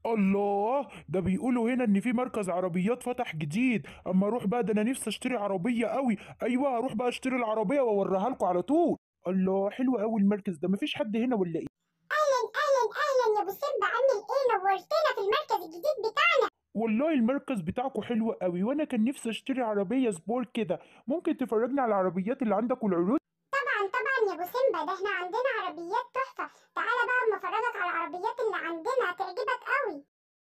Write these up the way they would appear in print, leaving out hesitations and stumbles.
الله، ده بيقولوا هنا ان في مركز عربيات فتح جديد. اما اروح بقى، ده انا نفسي اشتري عربيه قوي. ايوه، هروح بقى اشتري العربيه واوريها لكم على طول. الله، حلو قوي المركز ده. مفيش حد هنا ولا ايه؟ اهلا اهلا اهلا يا ابو سيمبا، عامل ايه؟ نورتنا في المركز الجديد بتاعنا. والله المركز بتاعكم حلو قوي، وانا كان نفسي اشتري عربيه سبورت كده. ممكن تفرجني على العربيات اللي عندك والعروض؟ طبعا طبعا يا ابو سيمبا، ده احنا عندنا عربيات تحفه. تعالى بقى اما افرجك على العربيات اللي عندنا، هتعجبك قوي.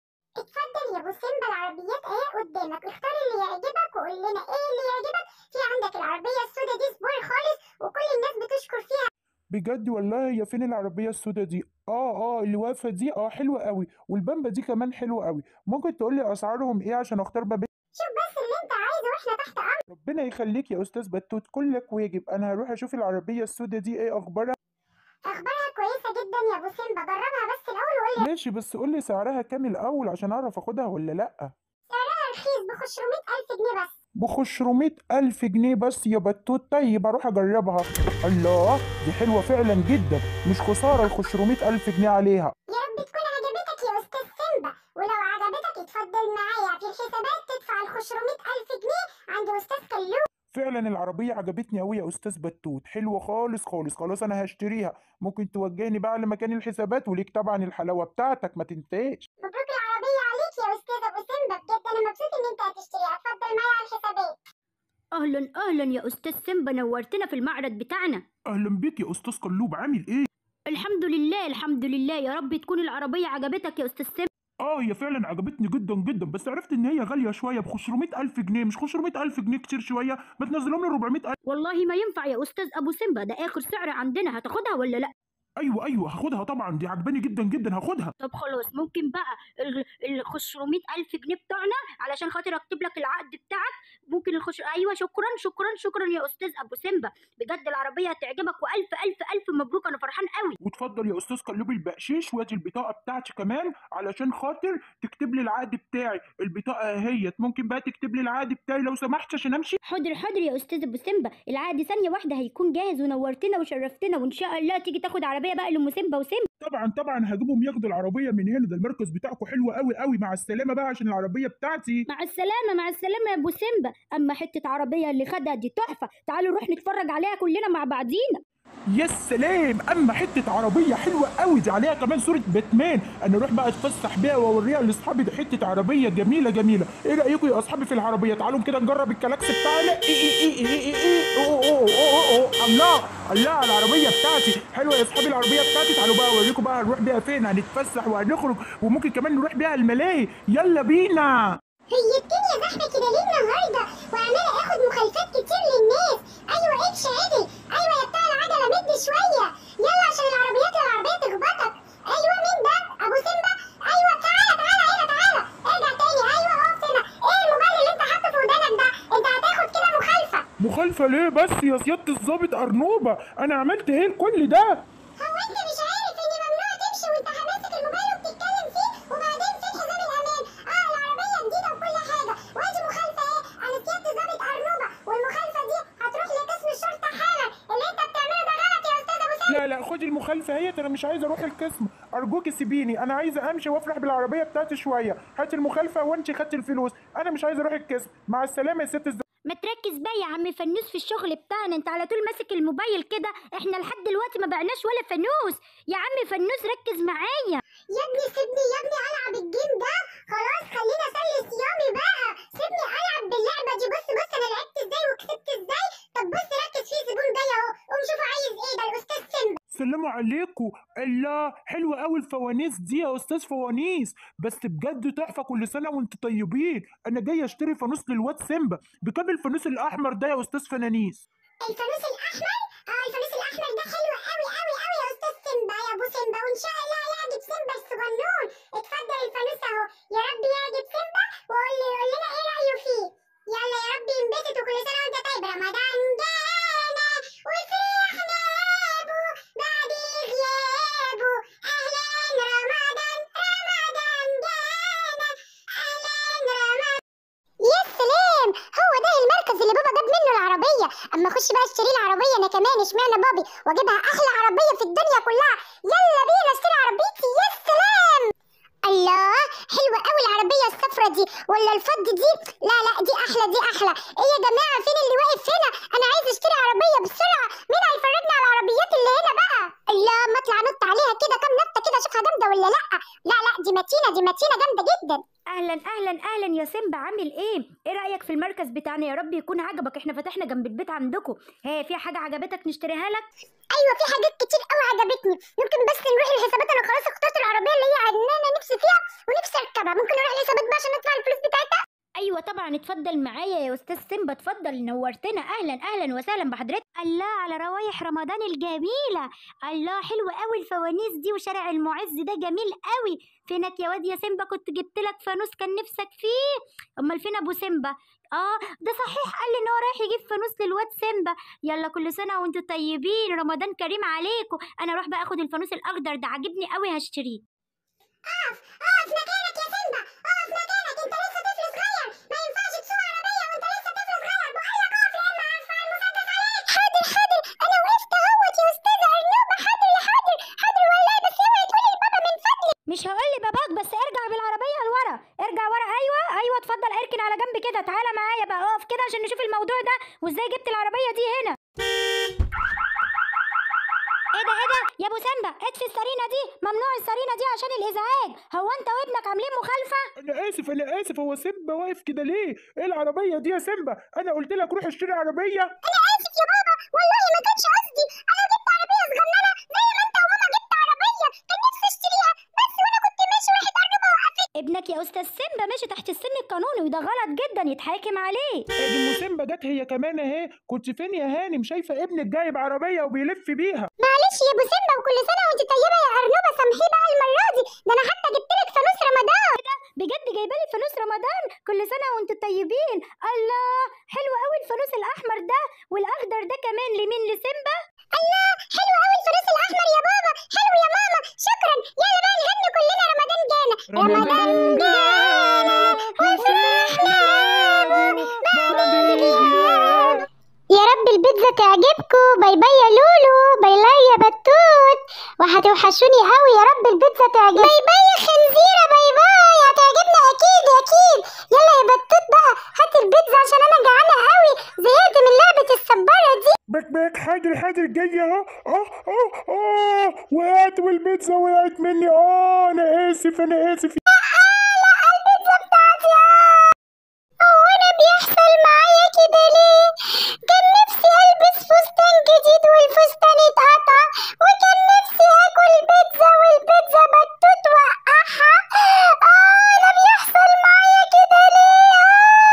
اتفضل يا ابو سيمبا، العربيات اهي قدامك، اختار اللي يعجبك وقول لنا ايه اللي يعجبك. في عندك العربيه السوداء دي سبور خالص، وكل الناس بتشكر فيها. بجد والله؟ هي فين العربيه السوداء دي؟ اللي واقفه دي، حلوه قوي. والبامبا دي كمان حلوه قوي. ممكن تقول لي اسعارهم ايه عشان اختار ما بين؟ شوف بس اللي انت عايزه واحنا تحت امرك. ربنا يخليك يا استاذ بتوت، كلك واجب. انا هروح اشوف العربيه السوداء دي ايه اخبارها. اخبارها كويسه جدا يا ابو سيمبا، جربها بس الاول وقول لي. ماشي، بس قول لي سعرها كام الاول عشان اعرف اخدها ولا لا. سعرها رخيص ب 500,000 جنيه بس. ب500 ألف جنيه بس يا بتوت؟ طيب أروح أجربها. الله، دي حلوة فعلا جدا. مش خسارة ال500 ألف جنيه عليها. يا رب تكون عجبتك يا استاذ سيمبا، ولو عجبتك اتفضل معايا في الحسابات تدفع ال 500,000 جنيه عند استاذ كلوب. فعلا العربية عجبتني أوي يا أستاذ بتوت، حلوة خالص خالص. خلاص أنا هشتريها. ممكن توجهني بقى لمكان الحسابات، وليك طبعا الحلاوة بتاعتك ما تنساش. مبروك العربيه عليك يا استاذ ابو سيمبا، بجد انا مبسوط ان انت هتشتريها. اتفضل معايا على الحسابات. أهلا أهلا يا أستاذ سيمبا، نورتنا في المعرض بتاعنا. أهلا بيك يا أستاذ قلوب، عامل إيه؟ الحمد لله الحمد لله، يا رب تكون العربية عجبتك يا أستاذ سيمبا. هي فعلا عجبتني جدا جدا، بس عرفت ان هي غاليه شويه ب500 الف جنيه. مش 500 الف جنيه كتير شويه؟ ما تنزلهم لي 400 الف. والله ما ينفع يا أستاذ أبو سيمبا، ده آخر سعر عندنا، هتاخدها ولا لأ؟ ايوه ايوه، هاخدها طبعا، دي عجباني جدا جدا، هاخدها. طب خلاص، ممكن بقى ال 500 ألف جنيه بتوعنا علشان خاطر أكتب لك العقد بتاعك. ممكن أيوه، شكرا شكرا شكرا يا أستاذ أبو سيمبا، بجد العربية هتعجبك، وألف ألف ألف مبروك، أنا فرحان قوي. وتفضل يا استاذ قلوب البقشيش، وادي البطاقه بتاعتي كمان علشان خاطر تكتب لي العقد بتاعي. البطاقه اهيت، ممكن بقى تكتب لي العقد بتاعي لو سمحت عشان امشي؟ حاضر حاضر يا أستاذ أبو سيمبا، العقد ثانية واحدة هيكون جاهز، ونورتنا وشرفتنا، وإن شاء الله تيجي تاخد عربية بقى لأم سيمبا وسيمبا. طبعا طبعا، هجيبهم ياخدوا العربيه من هنا. ده المركز بتاعكم حلو قوي قوي. مع السلامه بقى عشان العربيه بتاعتي. مع السلامة مع السلامة يا أبو سيمبا. أما حتة عربية اللي خدها دي تحفة، تعالوا نروح نتفرج عليها كلنا مع بعضينا. يا سلام، اما حته عربيه حلوه قوي دي، عليها كمان صوره باتمان. انا اروح بقى اتفسح بيها واوريها لاصحابي. دي حته عربيه جميله جميله. ايه رايكم يا اصحابي في العربيه؟ تعالوا كده نجرب الكلاكس بتاعنا. إيه إيه إيه إيه إيه إيه. أوه أوه أوه أوه. الله الله على العربيه بتاعتي، حلوه يا اصحابي العربيه بتاعتي. تعالوا بقى اوريكم بقى هنروح بيها فين. هنتفسح وهنخرج، وممكن كمان نروح بيها الملاهي. يلا بينا. هي الدنيا زحمه كده ليه النهارده؟ وعماله اخد مخالفات كتير للناس. ايوه اتش عدل، ايوه يا بتاع العجله مد شويه. يلا عشان العربيه تخبطك. ايوه مين ده؟ ابو سيمبا؟ ايوه تعالى تعالى هنا تعالى. ارجع تاني، ايوه اقف هنا. ايه الموبايل اللي انت حاطه في ودانك ده؟ انت هتاخد كده مخالفه. مخالفه ليه بس يا سياده الضابط ارنوبه؟ انا عملت ايه لكل ده؟ هو انت مش عارف ان ممنوع تمشي وانت ماسك الموبايل وبتتكلم فيه؟ وبعدين فين حزام الامان؟ العربيه جديده وكل حاجه، وادي مخالفه ايه على سياده ضابط ارنوبه، والمخالفه دي هتروح لقسم الشرطه حالا. اللي انت بتعمله ده غلط يا استاذ ابو سيد. لا لا، خدي المخالفة اهيت. انا مش عايز اروح القسم، ارجوكي سيبيني. انا عايز امشي وافرح بالعربية بتاعتي شوية. هاتي المخالفة وانت خدتي الفلوس. انا مش عايز اروح القسم. مع السلامة يا ست ما تركز بقى يا عم فنوس في الشغل بتاعنا، انت على طول ماسك الموبايل كده، احنا لحد دلوقتي ما بعناش ولا فانوس. يا عم فنوس ركز معايا. يا ابني سيبني يا ابني العب الجيم ده. خلاص خلينا اسلي صيامي بقى. سيبني العب باللعبه دي. بص بص انا لعبت ازاي وكسبت ازاي. طب بص ركز فيه، زبون جاي اهو. قوم شوفوا عايز ايه ده الاستاذ سيمبا. السلام عليكم. الله، حلوة قوي الفوانيس دي يا استاذ فوانيس. بس بجد تحفة، كل سنة وانتم طيبين. انا جاي اشتري فانوس للواد سيمبا. بكام الفانوس الاحمر ده يا استاذ فنانيس؟ الفانوس الاحمر؟ الفانوس الاحمر ده حلو قوي قوي قوي يا استاذ سيمبا يا ابو سيمبا، وان شاء الله هيعجب سيمبا الصغنون. اتفضل الفانوس اهو. يا رب يعجب سيمبا، قول لنا ايه رايه فيه. يلا يا رب ينبسط، وكل سنه وانت طيب. رمضان جانا وفرحنا بو بعد غيابه. اهلا رمضان، رمضان جانا. اهلا رمضان. يا سلام، هو ده المركز اللي بابا جاب منه العربية. اما اخش بقى اشتري العربية انا كمان، اشمعنى بابي، واجيبها احلى عربية في الدنيا كلها. يلا بينا اشتري عربيتي. يا سلام. الله، حلوه قوي العربيه الصفرا دي ولا الفض دي؟ لا لا دي احلى دي احلى. ايه يا جماعه فين اللي واقف هنا؟ انا عايز اشتري عربيه بسرعه. مين هيفرجنا على العربيات اللي هنا بقى؟ الله ما اطلع نط عليها كده كام نطه كده اشوفها جامده ولا لا. لا لا دي متينه دي متينه جامده جدا. اهلا اهلا اهلا يا سيمبا، عامل ايه رايك في المركز بتاعنا؟ يا رب يكون عجبك. احنا فتحنا جنب البيت عندكم. في حاجه عجبتك نشتريها لك؟ ايوه في حاجات كتير قوي عجبتني. ممكن بس نروح الحسابات؟ انا خلاص اخترت العربيه اللي هي انا نفسي فيها ونفسي اركبها. ممكن نروح الحسابات بقى عشان ندفع الفلوس بتاعتها؟ ايوه طبعا، اتفضل معايا يا استاذ سيمبا، اتفضل، نورتنا. اهلا اهلا وسهلا بحضرتك. الله على روايح رمضان الجميله. الله حلوه قوي الفوانيس دي، وشارع المعز ده جميل قوي. فينك يا واد يا سيمبا؟ كنت جبت لك فانوس كان نفسك فيه. امال فين ابو سيمبا؟ ده صحيح، قال لي ان هو رايح يجيب فانوس للواد سيمبا. يلا كل سنه وانتم طيبين، رمضان كريم عليكم. انا اروح بقى اخد الفانوس الاخضر ده، عاجبني قوي، هشتريه. اقف مكانك يا سيمبا، اقف مكانك. انت لسه طفل صغير، ما ينفعش تسوق عربيه وانت لسه طفل صغير. بقول لك اقف يا اما هرفع المسدس عليك. حاضر حاضر انا وقفت اهوت يا استاذه ارنوبه. حاضر يا حاضر حاضر والله، بس اوعي تقولي لبابا من فضلك. مش هقول لباباك، بس ارجع بالعربيه لورا، ارجع ورا. ايوه ايوه اتفضل، اركن على جنب كده. تعالى معايا بقى، اقف كده عشان نشوف الموضوع ده وازاي جبت العربيه دي هنا. ايه ده يا ابو سيمبا؟ اطفي السرينه دي، ممنوع السرينه دي عشان الازعاج. هو انت وابنك عاملين مخالفه؟ انا اسف، هو سيمبا واقف كده ليه؟ ايه العربيه دي يا سيمبا؟ انا قلت لك روح اشتري عربيه. انا اسف يا بابا والله ما كانش قصدي. انا جبت عربيه صغننه زي ما انت وماما جبت عربيه كان نفسي اشتريها، بس وانا كنت ماشي راحت ارنوبه وقفت. ابنك يا استاذ سيمبا ماشي تحت السن القانوني، وده غلط جدا، يتحاكم عليه. ادي ام سيمبا جت هي كمان اهي. كنت فين يا هانم؟ شايفه ابنك جايب عربيه وبيلف بيها. معلش يا ابو سيمبا وكل سنه وانت طيبه يا ارنوبه. سامحيه بقى المره دي، ده انا حتى جبت لك فانوس رمضان. بجد جايبه لي فانوس رمضان؟ كل سنه وانتم طيبين. الله حلو قوي الفانوس الاحمر ده، والاخضر ده كمان. لمين؟ لسيمبا؟ الله حلو قوي الفانوس الاحمر يا بابا. حلو يا ماما شكرا. يلا بقى نغني كلنا رمضان جانا رمضان جانا وفرحنا يا رب البيتزا تعجبكم. باي باي يا لولو، باي باي يا بطوط، وهتوحشوني قوي. يا رب البيتزا تعجبكم. باي باي يا خنزيره، باي باي، هتعجبنا اكيد اكيد. يلا يا بطوط بقى هات البيتزا عشان انا جعانه قوي، زهقت من لعبه السباره دي. باك حاضر جاي اهو. وقعت والبيتزا وقعت مني. انا اسف البيتزا بتاعتي. هو انا بيحصل معايا كده ليه؟ كان نفسي البس فستان جديد والفستان اتقطع، وكان نفسي اكل بيتزا والبيتزا بطوط وقعها. انا بيحصل معايا كده ليه؟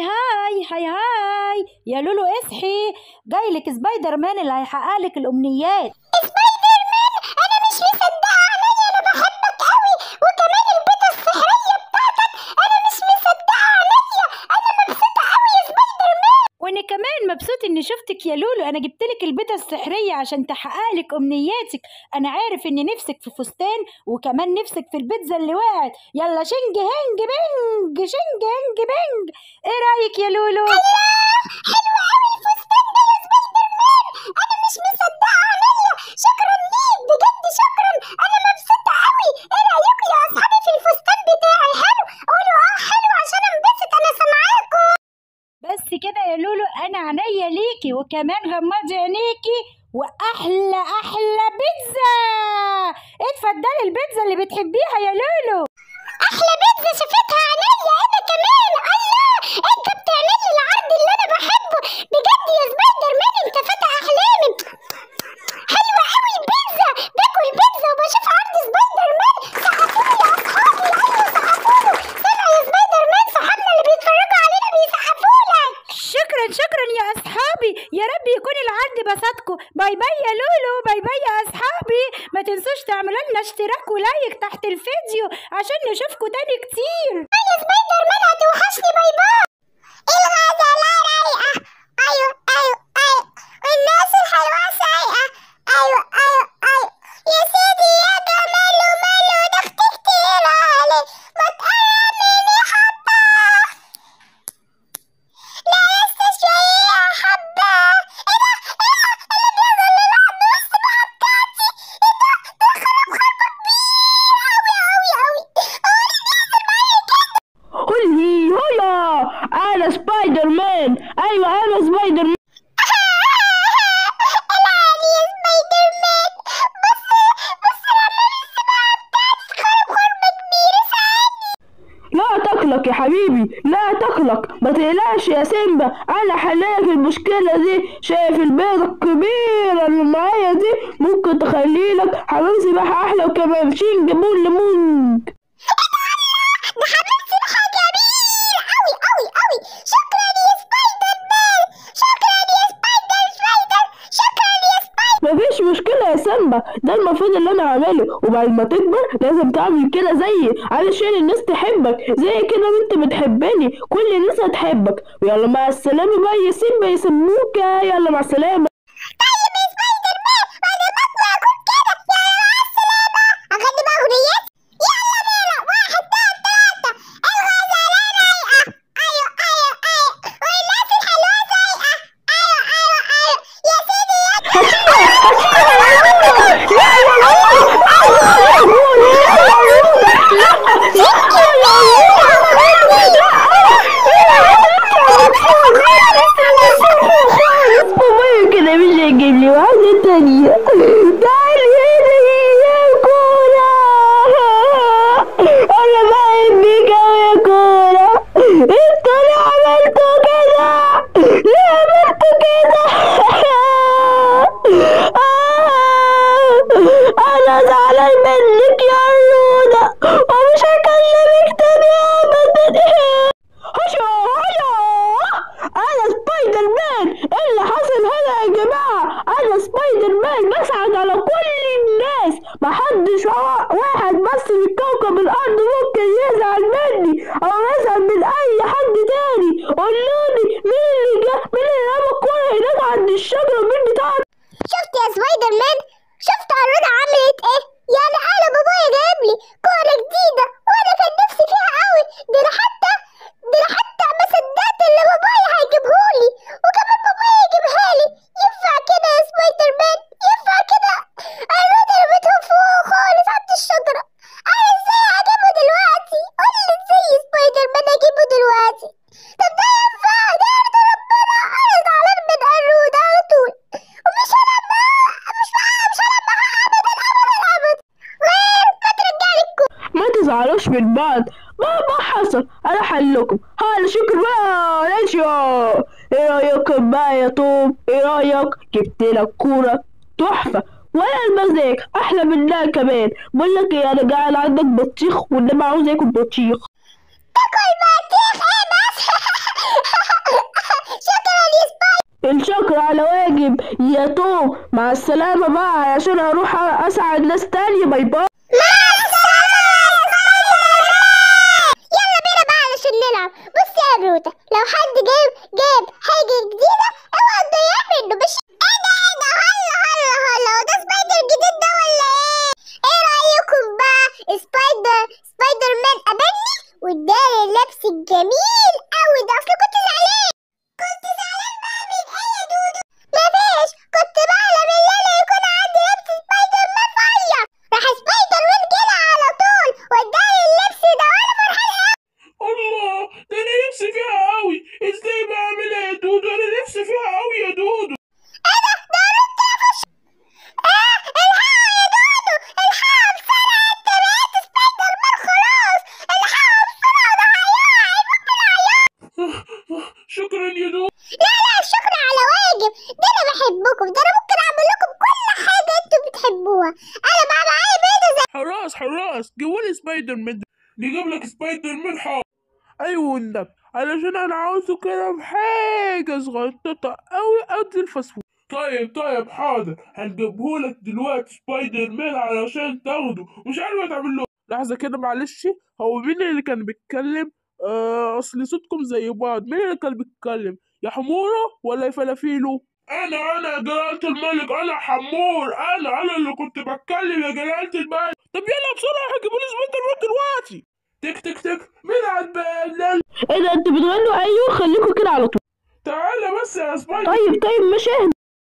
هاي يا لولو اصحي، جايلك سبايدر مان اللي هيحقق لك الامنيات. سبايدر مان؟ انا مش مصدقه عينيا، انا بحبك قوي، وكمان البيضه السحريه بتاعتك انا مش مصدقه عينيا. انا مبسوطه قوي يا سبايدر مان. وانا كمان مبسوط اني شفتك يا لولو. انا جبتلك البيضه السحريه عشان تحقق لك امنياتك. انا عارف ان نفسك في فستان، وكمان نفسك في البيتزا اللي وقعت. يلا شنج هنج بنج، شنج هنج بنج. ايه رايك يا لولو؟ حلو قوي الفستان ده يا سبايدر مان، انا مش مصدقه عينيا. شكرا ليك بجد شكرا، انا مبسوطه قوي. ايه رايكم يا اصحابي في الفستان بتاعي؟ حلو؟ قولوا حلو عشان انبسط، انا سامعاكم. بس كده يا لولو، انا عينيا ليكي، وكمان غمضي عينيكي، واحلى بيتزا. اتفضلي البيتزا اللي بتحبيها يا لولو. احلى بيتزا شافتها عينيا انا كمان. الله انت بتعمل لي العرض اللي انا بحبه بجد يا سبايدر مان، انت فتح احلامي. حلوه قوي البيتزا، باكل بيتزا وبشوف عرض سبايدر مان. سقفوا يا اصحابي، ايوه سقفوا له. سمع يا سبايدر مان، صحابنا اللي بيتفرجوا علينا بيسقفوا لك. شكرا يا اصحابي، يا رب يكون العرض بسطكم. باي باي يا لولو، باي باي يا اصحابي. ما تنسوش تعملوا لنا اشتراك ولايك تحت الفيديو عشان نشوفكم تاني كتير. يا سبايدر مان هتوحشني. باي باي. الغزاله رايقه. ايوه الناس الحلوه سايقه. ايوه يا سيدي يا جماله ماله ضغط كتير عليه، ما تقرب مني حبه، لا لسه شويه حبه. ايه ده اللي بيحصل للعب السباحه بتاعتي؟ ايه ده خرب خربه كبير قوي. هو اللي بيحصل انا سبايدر مان. ايوه انا سبايدر مان. العالي يا سبايدر مان. بص بص رمال السباعة بتاعتي خرم كبير ساعدني. لا تقلق يا حبيبي، لا تقلق، ما تقلقش يا سيمبا، انا حللك المشكله دي. شايف البيضه الكبيره اللي معايا دي ممكن تخلي لك حمام سباحه احلى، وكمان شينج بول ليمونج. ده حمام سباحة جميل أوي أوي أوي. شكرا يا سبايدر مان. شكرا يا سبايدر. شكرا يا سبايدر. مفيش مشكله يا سيمبا، ده المفروض اللي انا اعمله، وبعد ما تكبر لازم تعمل كده زيي علشان الناس تحبك زي كده ما انت بتحبني، كل الناس هتحبك. ويلا مع السلامه بقى يا سيمبا يسموك، يلا مع السلامه. طيب يا سبايدر مان، بعد ما أكبر أكون كده. يلا مع السلامة. أغني بقى أغنيتي. يلا بينا 1 2 3. الغزالة رايقة. أيوة أيوة أيوة. والناس الحلوة زايقة. أيوة أيوة أيوة. يا سيدي كده مش هيجيب لي واحدة تانية. تعالي هنا يا كورة، أنا بحبك أوي يا كورة. انتوا ليه عملتوا كده؟ ليه عملتوا كده؟ أنا زعلان منك يا رودة، ومش هكلمك تاني أبدا. هشو أنا سبايدر مان. إيه اللي حصل هنا يا جماعة؟ أنا سبايدر مان بسعد على كل الناس، محدش واحد بس في كوكب الأرض ممكن يزعل مني أو يزعل من أي حد تاني. قولولي مين اللي رمى الكورة هناك عند الشجرة مين بتاعنا؟ شفت يا سبايدر مان؟ شفت الرضا عملت ايه؟ يعني انا بابايا جايب لي كورة جديدة وانا كان نفسي فيها قوي. ده انا حتى ما صدقت اللي بابايا هيجيبهولي، وكمان بابايا يجيبها لي. ينفع كده يا سبايدر مان؟ ينفع كده؟ الرضا رميتهم فوق خالص عند الشجرة. انا ازاي اجيبه دلوقتي؟ قولي ازاي يا سبايدر مان اجيبه دلوقتي؟ طب ده ينفع؟ ده يرضي ربنا. انا زعلان من الرودة على طول، ومش هلعب معاها. مش هلعب معاها ابدا ابدا ابدا غير ما ترجع لي الكورة. ما تزعلوش من بعض، ما حصل، انا حلكم. هلا شكرا بقى ليشو. ايه رايكم بقى يا توم؟ ايه رايك؟ جبت لك كوره تحفه، ولا المزاج احلى منها كمان. بقول لك ايه، انا قاعد عندك بطيخ واللي عاوز ياكل بطيخ. تاكل بطيخ ايه بس؟ شكرا يا سبايدر. الشكر على واجب يا توم. مع السلامه بقى عشان اروح اسعد ناس تانية. باي باي. مع السلامة يا سبايدر. يلا بينا بقى علشان نلعب. بص يا روتا، لو حد جاب حاجة جديدة اوعى تضيع منه. مش ايه ده هلا ده سبايدر جديد ده ولا ايه؟ ايه رأيكم بقى؟ سبايدر مان قابلني واداني اللبس الجميل قوي ده. اصل كنت زعلان بقى من ايه يا دودو؟ مفيش، كنت بحلم ان انا يكون عندي لبس سبايدر مان فيا. راح سبايدر مان جالي على طول واداني اللبس ده وانا فرحان قوي. الله، ده انا نفسي فيها قوي. ازاي بعملها يا دودو؟ انا نفسي فيها قوي يا دودو. ايه ده رد تفش. الحقوا يا دودو، الحقوا بسرعة. انت بقيت سبايدر مان خلاص. الحقوا بسرعة، ده هيموت بالعياط. شكرا يا دودو. لا الشكر على واجب. ده انا بحبكم، ده انا ممكن اعمل لكم كل حاجة انتوا بتحبوها. انا بقى معايا بيضة زي حراس جيبولي سبايدر مان. نجيب لك سبايدر مان حار. ايوه النبي، علشان انا عاوزه كده بحاجه صغنططه قوي قد الفسفور. طيب حاضر، هنجيبهولك دلوقتي سبايدر مان علشان تاخده. مش عارف تعمل له لحظه كده معلش. هو مين اللي كان بيتكلم؟ اصل صوتكم زي بعض. مين اللي كان بيتكلم؟ يا حموره ولا يا فلافيلو؟ انا يا جلالة الملك، انا حمور. انا اللي كنت بتكلم يا جلالة الملك. طب يلا بسرعه هجيبولي سبايدر مان دلوقتي. تك مين عالبال؟ ايه ده انتوا بتغنوا؟ ايوه خليكم كده على طول. تعالى بس يا سبايدر. طيب مش اهدى.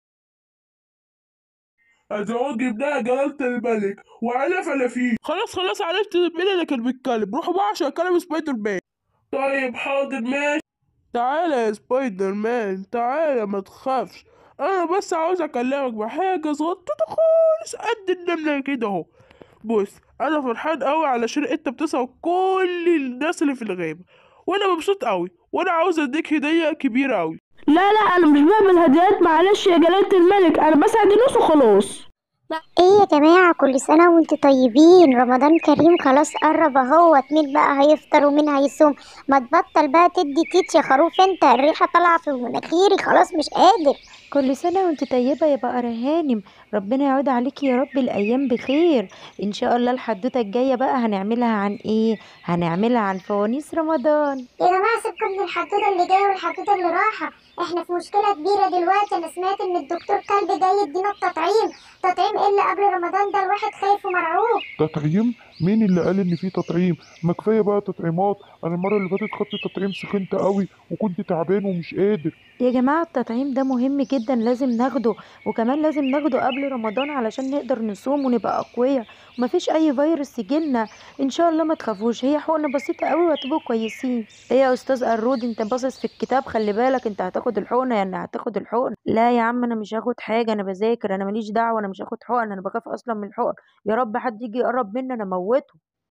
ادعو جبناها جلالة الملك وعلى فلافيل. خلاص عرفت مين اللي كان بيتكلم. روحوا بقى عشان اكلم سبايدر مان. طيب حاضر ماشي. تعالى يا سبايدر مان، تعالى ما تخافش. انا بس عاوز اكلمك بحاجه صغنطوطه خالص قد النمله كده اهو. بص، انا فرحان قوي علشان انت بتسعد كل الناس اللي في الغابه، وانا مبسوط قوي، وانا عاوز اديك هديه كبيره قوي. لا لا، انا مش بعمل هديات، معلش يا جلالة الملك، انا بسعد الناس وخلاص. ايه يا جماعة، كل سنة وانتوا طيبين، رمضان كريم خلاص قرب اهوت. مين بقى هيفطر ومين هيصوم؟ ما تبطل بقى تدي تيت يا خروف، انت الريحة طالعة في مناخيري خلاص مش قادر. كل سنة وانت طيبة يا بقرة هانم. ربنا يعود عليكي يا رب الأيام بخير. إن شاء الله الحدوتة الجاية بقى هنعملها عن إيه؟ هنعملها عن فوانيس رمضان. يا جماعة سيبكم من الحدوتة اللي جاية والحدوتة اللي رايحة، احنا في مشكلة كبيرة دلوقتي. انا سمعت ان الدكتور كلب جاي يدينا التطعيم. تطعيم ايه اللي قبل رمضان ده؟ الواحد خايف ومرعوب. تطعيم؟ مين اللي قال ان في تطعيم؟ ما كفايه بقى تطعيمات. انا المره اللي فاتت خدت تطعيم سخنت قوي وكنت تعبان ومش قادر. يا جماعة التطعيم ده مهم جدا، لازم ناخده، وكمان لازم ناخده قبل رمضان علشان نقدر نصوم ونبقى أقوياء ومفيش أي فيروس يجيلنا. إن شاء الله ما تخافوش، هي حقنة بسيطة قوي وهتبقوا كويسين. إيه يا أستاذ قرود، أنت باصص في الكتاب، خلي بالك أنت هتاخد الحقنة، يعني هتاخد الحقنة. لا يا عم أنا مش هاخد حاجة، أنا بذاكر، أنا ماليش دعوة، أنا مش هاخد حقن، أنا بخاف أصلا من الحقن. يا رب حد يجي يقرب مني أنا أموته.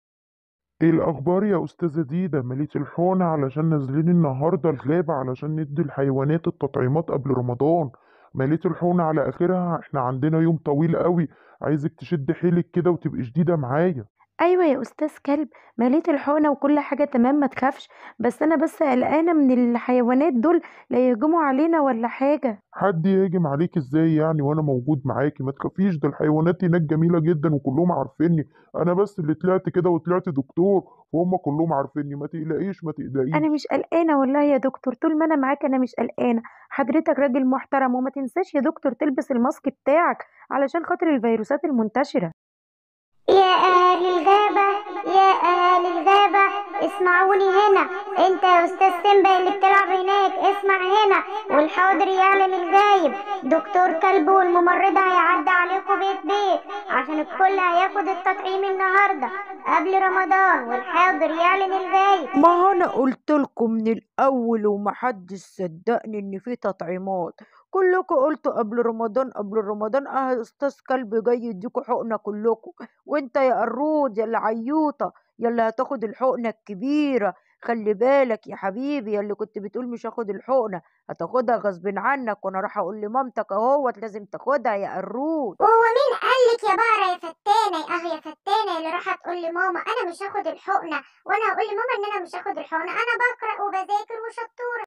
ايه الاخبار يا استاذه ديده؟ مليت الحونه علشان نازلين النهارده الغابه علشان ندي الحيوانات التطعيمات قبل رمضان. مليت الحونه على اخرها، احنا عندنا يوم طويل قوي. عايزك تشد حيلك كده وتبقي شديده معايا. ايوه يا استاذ كلب، مليت الحقنه وكل حاجه تمام ما تخافش، بس انا بس قلقانه من الحيوانات دول لا يهجموا علينا ولا حاجه. حد يهجم عليك ازاي يعني وانا موجود معاكي؟ ما تخافيش، ده الحيوانات هناك جميله جدا وكلهم عارفيني. انا بس اللي طلعت كده وطلعت دكتور، وهم كلهم عارفيني. ما تقلقيش ما انا تقلقيش. مش قلقانه والله يا دكتور، طول ما انا معاك انا مش قلقانه. حضرتك راجل محترم، وما تنساش يا دكتور تلبس الماسك بتاعك علشان خاطر الفيروسات المنتشره. يا أهل الغابة، يا أهل الغابة، اسمعوني هنا. انت يا أستاذ سيمبا اللي بتلعب هناك، اسمع هنا والحاضر يعلن الغايب. دكتور كلب والممرضة هيعدي عليكم بيت بيت عشان الكل هياخد التطعيم النهاردة قبل رمضان، والحاضر يعلن الغايب. ما انا قلت لكم من الاول ومحدش صدقني ان في تطعيمات. كلكم قلتوا قبل رمضان قبل رمضان، اه استاذ كلب جاي يديكوا حقنه كلكم. وانت يا قرود يا اللي عيوطه يلا هتاخد الحقنه الكبيره. خلي بالك يا حبيبي، يلي كنت بتقول مش هاخد الحقنه هتاخدها غصب عنك، وانا راح اقول لمامتك اهوت لازم تاخدها يا قرود. وهو مين قالك يا بقرة يا فتانة؟ يا فتانة اللي راح تقول لماما انا مش هاخد الحقنة، وانا هقول لماما ان انا مش هاخد الحقنة، انا بقرأ وبذاكر وشطورة.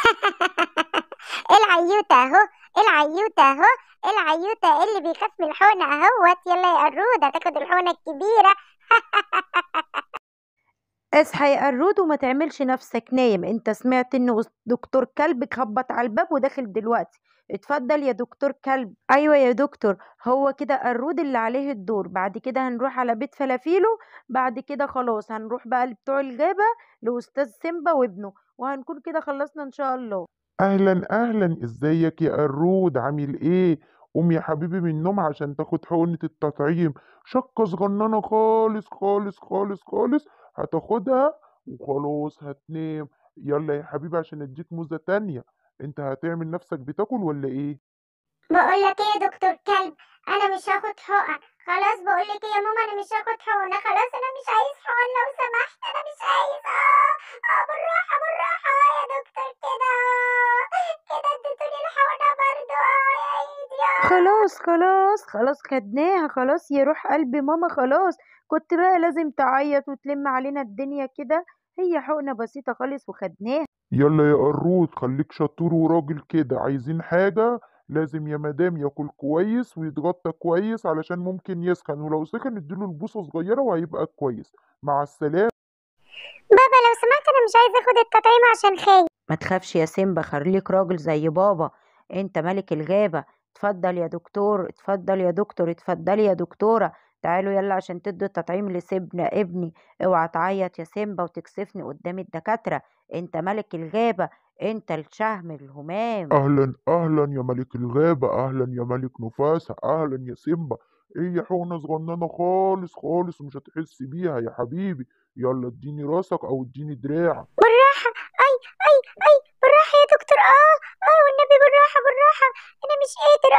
العيوتة اهو، العيوتة اهو، العيوتة اللي بيخاف من الحقنة اهوت. يلا يا قرودة تاخد الحقنة الكبيرة. اصحى يا قرود وما تعملش نفسك نايم، انت سمعت ان دكتور كلب خبط على الباب وداخل دلوقتي. اتفضل يا دكتور كلب. ايوه يا دكتور، هو كده قرود اللي عليه الدور، بعد كده هنروح على بيت فلافيلو، بعد كده خلاص هنروح بقى لبتوع الغابة لأستاذ سيمبا وابنه، وهنكون كده خلصنا ان شاء الله. اهلا اهلا، ازيك يا قرود؟ عامل ايه؟ قوم يا حبيبي من النوم عشان تاخد حقنة التطعيم. شقة صغننة خالص خالص خالص خالص، هتاخدها وخلاص هتنام. يلا يا حبيبي عشان اديك موزة تانية. انت هتعمل نفسك بتاكل ولا ايه؟ بقول لك ايه يا دكتور كلب، انا مش هاخد حقن خلاص. بقول لك ايه يا ماما، انا مش هاخد حقن خلاص، انا مش عايز حقن لو سمحت، انا مش عايز. بالراحه بالراحه يا دكتور كده. كده اديتوني الحقنه برضو. يا ايدي. خلاص خلاص خلاص خدناها خلاص يا روح قلب ماما، خلاص. كنت بقى لازم تعيط وتلم علينا الدنيا كده، هي حقنة بسيطة خالص وخدناها. يلا يا قرود خليك شطور وراجل كده. عايزين حاجة؟ لازم يا مدام ياكل كويس ويتغطى كويس علشان ممكن يسخن، ولو سخن اديله البوصة صغيرة وهيبقى كويس. مع السلامة. بابا لو سمحت انا مش عايز اخد التطعيم عشان خايف. ما تخافش يا سيمبا، خليك راجل زي بابا، انت ملك الغابة. اتفضل يا دكتور، اتفضل يا دكتور، اتفضلي يا دكتورة. تعالوا يلا عشان تدوا التطعيم لسيبنا ابني. اوعى تعيط يا سيمبا وتكسفني قدام الدكاترة، انت ملك الغابة، انت الشهم الهمام. أهلا أهلا يا ملك الغابة، أهلا يا ملك نفاسة، أهلا يا سيمبا. هي حقنة صغننة خالص خالص ومش هتحس بيها يا حبيبي. يلا اديني راسك أو اديني دراعك. بالراحه. اي اي اي. مش قادر.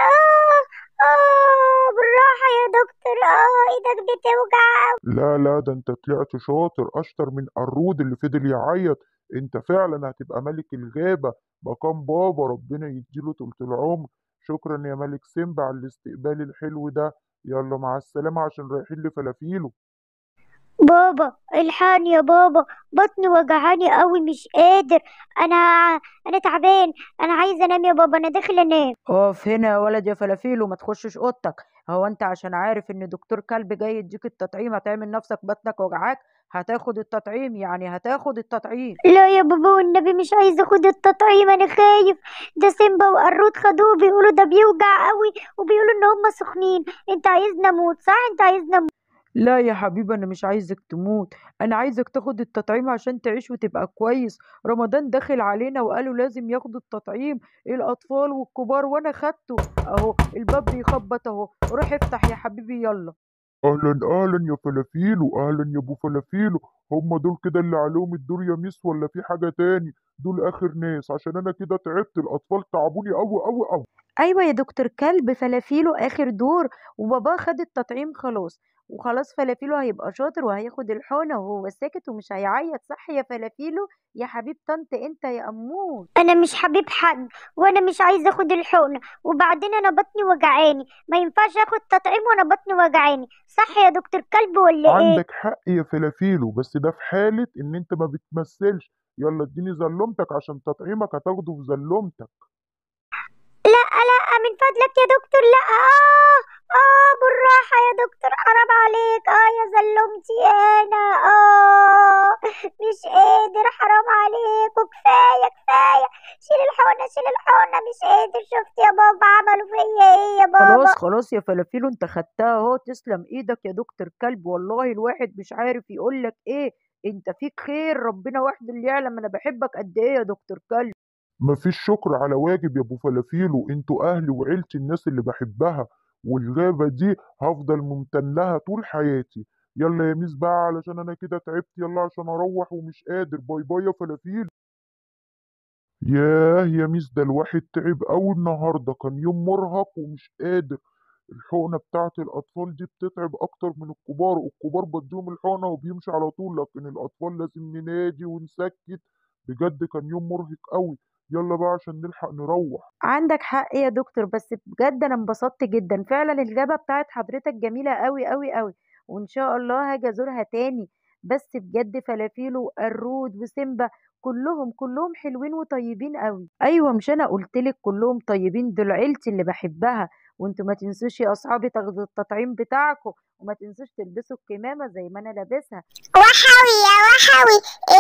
بالراحة يا دكتور. ايدك بتوجع. لا لا، ده انت طلعت شاطر اشطر من قرود اللي فضل يعيط. انت فعلا هتبقى ملك الغابة مقام بابا، ربنا يديله طول العمر. شكرا يا ملك سيمبا على الاستقبال الحلو ده. يلا مع السلامة عشان رايحين لفلافيلو. بابا الحقني يا بابا، بطني وجعاني قوي مش قادر. انا انا تعبان، انا عايزه انام يا بابا، انا داخل انام. اقف هنا يا ولد يا فلافيل وما تخشش اوضتك. هو انت عشان عارف ان دكتور كلب جاي يديك التطعيم هتعمل نفسك بطنك وجعاك؟ هتاخد التطعيم يعني هتاخد التطعيم. لا يا بابا والنبي مش عايزه اخد التطعيم، انا خايف. ده سيمبا وقرود خدوه بيقولوا ده بيوجع قوي، وبيقولوا ان هم سخنين. انت عايزني اموت صح؟ انت عايزني اموت؟ لا يا حبيبي انا مش عايزك تموت، انا عايزك تاخد التطعيم عشان تعيش وتبقى كويس. رمضان داخل علينا وقالوا لازم ياخدوا التطعيم، الاطفال والكبار، وانا خدته. اهو الباب بيخبط اهو، روح افتح يا حبيبي يلا. اهلا اهلا يا فلافيلو، اهلا يا ابو فلافيلو. هم دول كده اللي عليهم الدور يا ميس ولا في حاجة تاني؟ دول اخر ناس عشان انا كده تعبت، الاطفال تعبوني قوي قوي قوي. ايوه يا دكتور كلب، فلافيلو اخر دور وبابا خد التطعيم خلاص. وخلاص فلافيلو هيبقى شاطر وهياخد الحقنه وهو ساكت ومش هيعيط، صح يا فلافيلو يا حبيب طنط انت يا امور؟ انا مش حبيب حد، وانا مش عايزه اخد الحقنه، وبعدين انا بطني وجعاني، ما ينفعش اخد تطعيم وانا بطني وجعاني، صح يا دكتور كلب ولا ايه؟ عندك حق يا فلافيلو، بس ده في حالة ان انت ما بتمثلش. يلا اديني زلمتك عشان تطعيمك هتاخده في زلمتك. لا لا من فضلك يا دكتور، لا. بالراحة يا دكتور، حرام عليك. يا زلمتي انا. مش قادر، حرام عليك، وكفاية كفاية. شيل الحقنة شيل الحقنة، مش قادر. شفت يا بابا عملوا فيا ايه يا بابا؟ خلاص خلاص يا فلافيلو انت خدتها اهو، تسلم ايدك يا دكتور كلب، والله الواحد مش عارف يقولك ايه. انت فيك خير، ربنا وحده اللي يعلم انا بحبك قد ايه يا دكتور كلب. مفيش شكر على واجب يا ابو فلافيلو، انتوا اهلي وعيلتي، الناس اللي بحبها، والغابة دي هفضل ممتن لها طول حياتي. يلا يا ميس بقى علشان انا كده تعبت، يلا عشان اروح ومش قادر. باي باي يا فلافيل. ياه يا ميس، ده الواحد تعب أوي النهاردة، كان يوم مرهق ومش قادر. الحقنة بتاعت الأطفال دي بتتعب أكتر من الكبار، والكبار بديهم الحقنة وبيمشي على طول، لكن الأطفال لازم ننادي ونسكت. بجد كان يوم مرهق أوي. يلا بقى عشان نلحق نروح. عندك حق يا دكتور، بس بجد انا انبسطت جدا فعلا، الإجابة بتاعت حضرتك جميلة قوي قوي قوي، وان شاء الله هاجي ازورها تاني. بس بجد فلافيلو وقرود وسيمبا كلهم حلوين وطيبين قوي. ايوه مش انا قلتلك كلهم طيبين، دول عيلتي اللي بحبها. وانتوا ما تنسوش يا اصحابي تاخدوا التطعيم بتاعكم، وما تنسوش تلبسوا الكمامة زي ما انا لابسها. وحوي يا وحوي،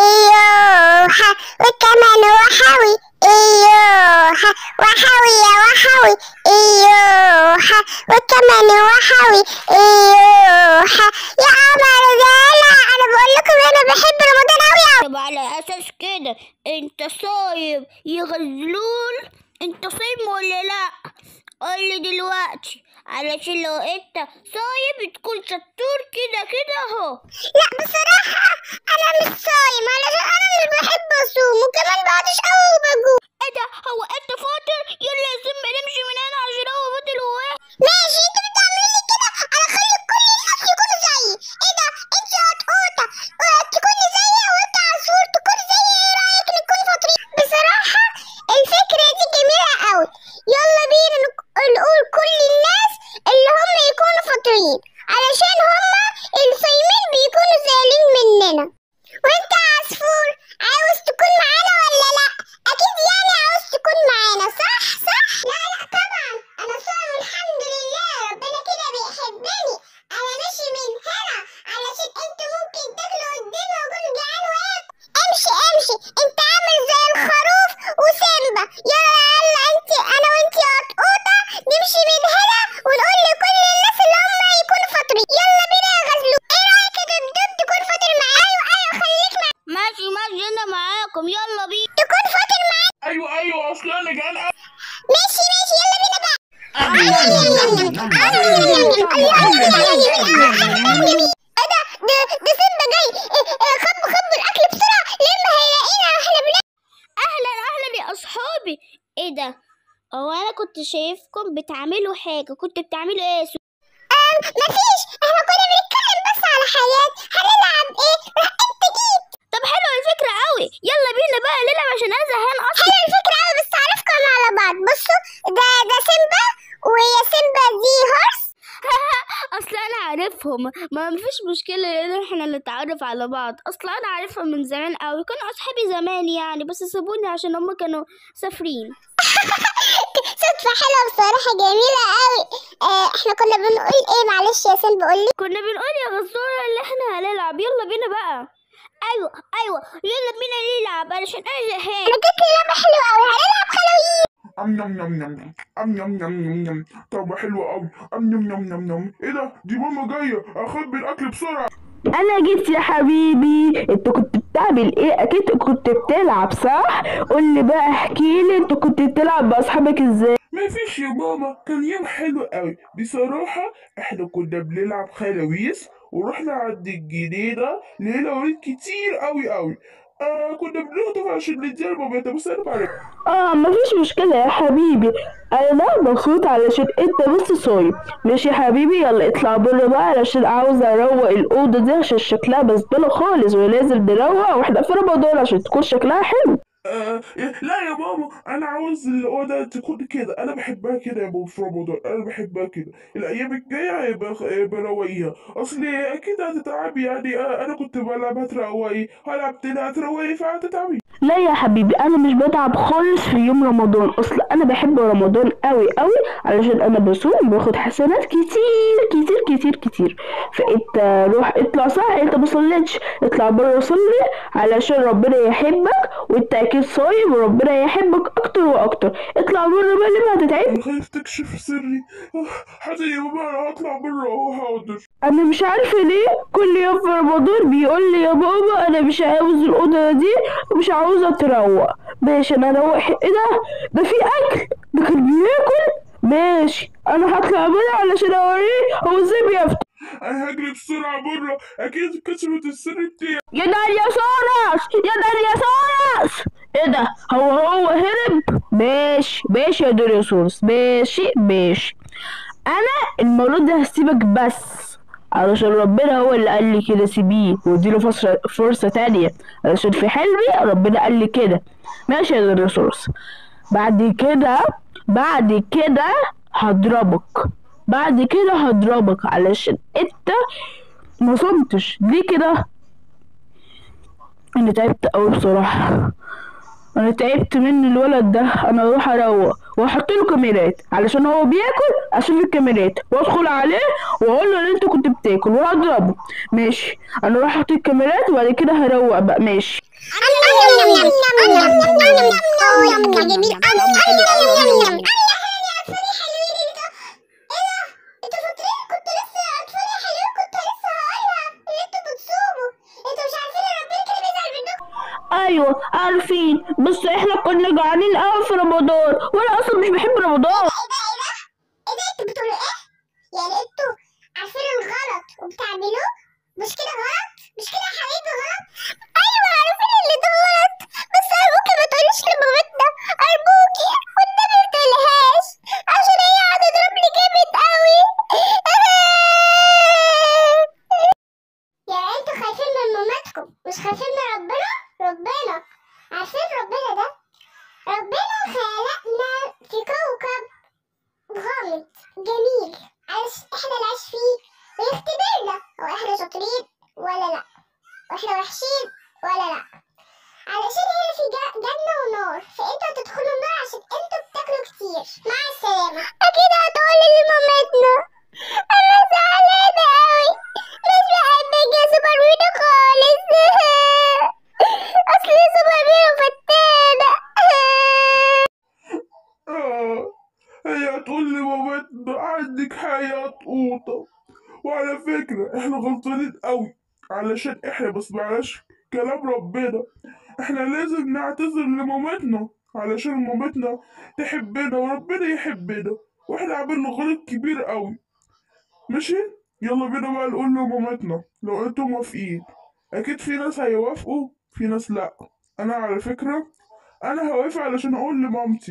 ايوه وكمان وحوي، ايوه وحوي يا وحوي، ايوه وكمان وحوي، ايوه يا عمر زعلة. انا بقول لكم انا بحب رمضان قوي. طب على اساس كده انت صايم يا غزلول؟ انت صايم ولا لا؟ قولي دلوقتي علشان لو انت صايم تكون شطور كده كده اهو. لا بصراحة انا مش صايم، علشان انا مش بحب اصوم، وكمان بعدش قوي بجوع. ايه ده؟ هو انت فاطر؟ يلا يا سيمبا نمشي من هنا عشان هو فاطر واحد. ماشي، انتوا بتعملوا لي كده، انا خلي كل الناس يكونوا زيي. ايه ده؟ انت قطقوطة تكوني زيي، وانت عصفور تكوني زيي. ايه رايك نكون فاطرين؟ بصراحة الفكرة دي جميلة قوي. يلا بينا نقول كل الناس اللي هم يكونوا فاطرين، علشان هم الصايمين بيكونوا زعلين مننا. وانت يا عصفور عاوز تكون معانا ولا لا؟ اكيد يعني عاوز تكون معانا، صح صح؟ لا لا طبعا، انا صايم الحمد لله، ربنا كده بيحبني. انا ماشي من هنا علشان انتوا ممكن تاكلوا قدامي واكون جعان واكل. امشي امشي، انت عامل زي الخروف وسيمبا. يلا يلا انت، انا وانت يا قطقوطة نمشي من هنا ونقول لكل الناس اللي هم يكونوا فاطرين. يلا بينا يا غزلول. ايه رايك يا دبدوب تكون فاطر معايا؟ ايوه ايوه خليك معايا. ماشي ماشي انا معاكم، يلا بينا. تكون فاطر معايا. ايوه اصل انا جعان أوي. ماشي ماشي يلا بينا بقى. ايه ده سيمبا جاي. خبوا الاكل بسرعه لما هيلاقينا احنا اهلا اهلا يا اصحابي. ايه ده؟ هو انا كنت شايفكم بتعملوا حاجة، كنت بتعملوا ايه؟ مفيش، احنا كنا بنتكلم بس على حاجات هنلعب ايه. راح انت جيت. طب حلو الفكرة قوي، يلا بينا بقى نلعب عشان انا زهقان اصلا. حلوه الفكره قوي، بس اعرفكم على بعض. بصوا، ده سيمبا، ويا سيمبا دي هورس. اصل انا عارفهم، ما مفيش مشكلة ان احنا نتعرف على بعض، اصل انا عارفهم من زمان قوي، كانوا اصحابي زمان يعني، بس سابوني عشان هم كانوا سافرين. صدفه حلوه بصراحه، جميله قوي. احنا كنا بنقول ايه؟ معلش يا سيمبا قولي. كنا بنقول يا غزورة اللي احنا هنلعب، يلا بينا بقى. ايوه يلا بينا نلعب علشان انا زهقان. انا جبت لعبه حلوه قوي، هنلعب خلاويص. ام نم نم نم ام نم نم نم نم. طب حلوة قوي. ام نم نم نم نم. ايه ده؟ دي ماما جاية، اخبي الاكل بسرعة. انا جيت يا حبيبي. انت كنت بتعمل ايه؟ اكيد كنت بتلعب صح؟ قولي بقى، احكيلي انت كنت بتلعب باصحابك ازاي؟ ما فيش يا ماما، كان يوم حلو قوي بصراحة. احنا كنا بنلعب خلاويص ورحنا عند الجنينة لقينا ولاد كتير قوي. كنا بنخطف عشان نديها لمامتها، بس انا بعرف. مفيش مشكلة يا حبيبي. انا مبسوط علشان انت بس صايم. ماشي يا حبيبي، يلا اطلع بره بقى علشان عاوزة اروق الأوضة دي عشان شكلها بزبالة خالص، ولازم نروق واحنا في رمضان عشان تكون شكلها حلو. لا يا ماما، انا عاوز الاوضه تكون كده، انا بحبها كده يا ماما في رمضان، انا بحبها كده. الايام الجايه هيبقى روقيها، اصل اكيد هتتعبي يعني. انا كنت بلعب هتروقي، هلعب تاني هتروقي فهتتعبي. لا يا حبيبي، انا مش بتعب خالص في يوم رمضان، اصل انا بحب رمضان قوي قوي علشان انا بصوم باخد حسنات كتير كتير كتير كتير. فانت روح اطلع صح، انت مصليتش، اطلع بره صلي علشان ربنا يحبك، وانت اكيد صايم وربنا يحبك اكتر واكتر. اطلع بره بقى اللي ما هتتعب. انا خايف تكشف سري. حاضر يا ماما، انا هطلع بره اهو، حاضر. انا مش عارفه ليه كل يوم في رمضان بيقول لي يا بابا انا مش عاوز الاوضه دي ومش عاوزه تروق. ماشي انا اروق. ايه ده في اكل؟ ده كان بياكل. ماشي انا هطلع بره علشان اوريه هو ازاي بيفطر. انا هجري بسرعه بره، اكيد كشفت السر بتاعي. يا دنيا سونس، يا دنيا سونس. ايه ده؟ هو هرب. ماشي يا دنيا سونس، ماشي. انا المرة دي هسيبك بس علشان ربنا هو اللي قال لي كده، سيبيه واديله فرصة تانية علشان في حلمي ربنا قال لي كده. ماشي يا ديناصورس. بعد كده هضربك. علشان انت ما صمتش ليه كده. انا تعبت قوي بصراحة، انا تعبت من الولد ده. انا اروح اروق واحط له كاميرات علشان هو بياكل، اشوف الكاميرات وادخل عليه واقول له ان انت كنت بتاكل وهضربه. ماشي انا اروح احط الكاميرات وبعد كده هروق بقى. ماشي. ايوه عارفين، بس احنا كنا جعانين قوي في رمضان وانا اصلا مش بحب رمضان. ايه ده انتوا بتقولوا ايه؟ يعني انتوا عارفين الغلط وبتعملوه؟ مش كده غلط؟ مش كده يا حبيبي غلط؟ ايوه عارفين اللي ده غلط، بس ارجوكي ما تقوليش لمامتنا، ارجوكي والنبي ما تقوليهاش عشان هي هتضربني جامد قوي. يعني انتوا خايفين من مامتكم مش خايفين من ربنا عارفين ربنا ده، ربنا خلقنا في كوكب غامض جميل احنا نعيش فيه ويختبرنا هو احنا شاطرين ولا لا، واحنا وحشين ولا لا، علشان هنا في جنة ونار، فانتوا هتدخلوا النار عشان انتوا بتاكلوا كتير. مع السلامة. اكيد هتقولي لمامتنا انا زعلانة اوي، مش بحبك يا سوبر ميرو خالص. اصل سوبر ميرو فتانة. هي هتقول لي مامتنا عندك حياة قوطة. وعلى فكرة احنا غلطانين قوي علشان احنا بس معلش كلام ربنا. احنا لازم نعتذر لمامتنا علشان مامتنا تحبنا وربنا يحبنا، واحنا عملنا غلط كبير قوي. ماشي، يلا بينا بقى نقول لمامتنا لو انتوا موافقين. اكيد في ناس هيوافقوا في ناس لا. انا على فكرة انا هوافق علشان اقول لمامتي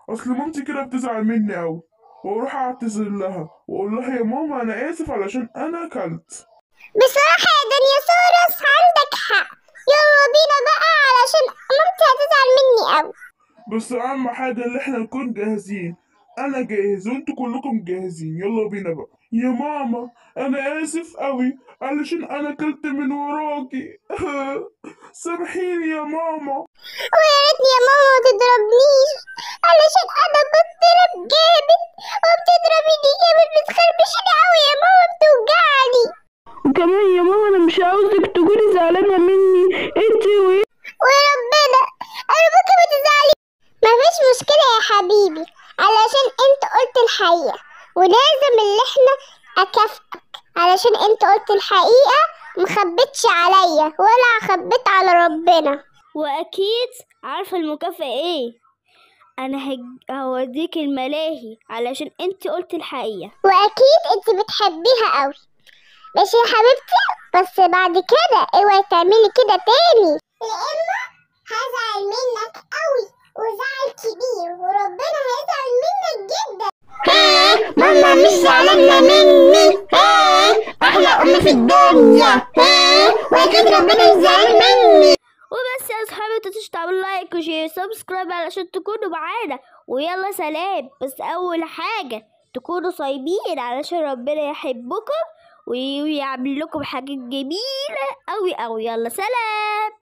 اصل مامتي كده بتزعل مني قوي، واروح اعتذر لها واقول لها يا ماما انا اسف علشان انا اكلت. بصراحة يا ديناصورس عندك حق، يلا بينا بقى علشان مامتي هتزعل مني أوي. بس اهم حاجه ان احنا نكون جاهزين، انا جاهز وانتوا كلكم جاهزين، يلا بينا بقى. يا ماما انا اسف قوي علشان انا اكلت من وراكي سامحيني يا ماما. ويا ريتني يا ماما ما تضربنيش علشان أنا بتضرب جامد، وبتضربيني جامد، بتخربشيني أوي يا ماما، بتوجعني. وكمان يا ماما انا مش عاوزك تكوني زعلانة مني انتي وربنا أرجوكي ما تزعلي. مفيش مشكلة يا حبيبي، علشان انت قلت الحقيقة، ولازم اللي احنا أكافئك علشان انت قلت الحقيقة، مخبتش عليا ولا خبيت على ربنا. واكيد عارفه المكافأة ايه؟ انا هوديك الملاهي علشان انت قلت الحقيقة. واكيد انت بتحبيها قوي، ماشي يا حبيبتي، بس بعد كده اوعي تعملي كده تاني، يا اما هزعل منك قوي وزعل كبير، وربنا هيزعل منك جدا. ماما مش زعلانة مني، احلى ام في الدنيا، واكيد ربنا يزعل مني. وبس يا اصحابي، متنسوش تعملوا لايك وشير سبسكرايب علشان تكونوا معانا، ويلا سلام. بس اول حاجة تكونوا صايمين علشان ربنا يحبكم ويعمل لكم حاجات جميلة قوي قوي. يلا سلام.